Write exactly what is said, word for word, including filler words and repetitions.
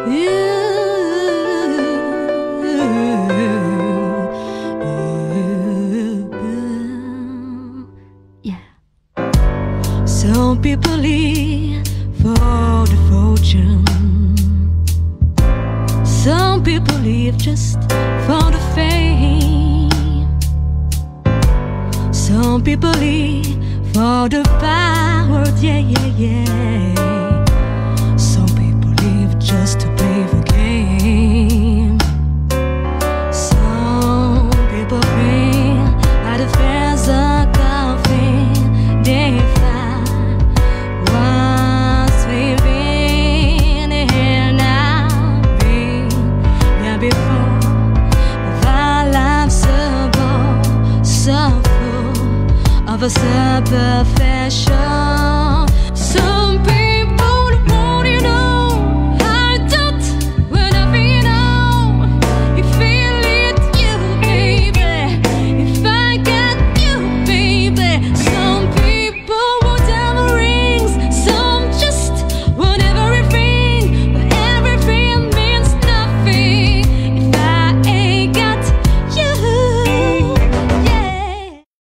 Some people live for the fortune. Some people live just for the fame. Some people live for the power, yeah, yeah, yeah. Some people live just to play the game. Some people pray by the fairs of coffee. They find what's living here now. Been there before, but our lives so bold, so full of a superficial.